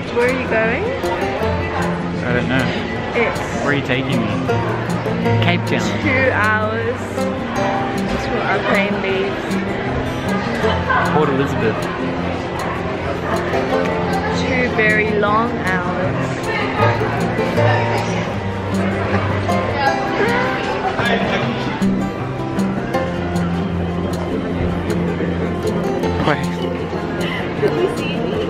Where are you going? I don't know. It's Where are you taking me? Cape Town. 2 hours. That's what our plane leaves. Port Elizabeth. 2 very long hours. Wait. Did you see me?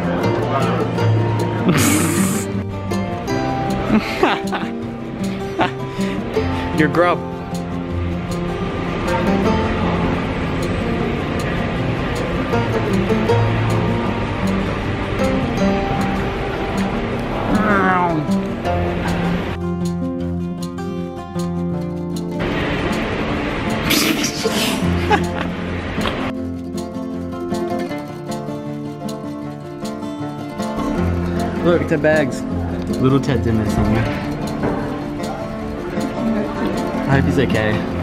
Your grub. Look, 10 bags. Little Ted did miss something. I hope he's okay.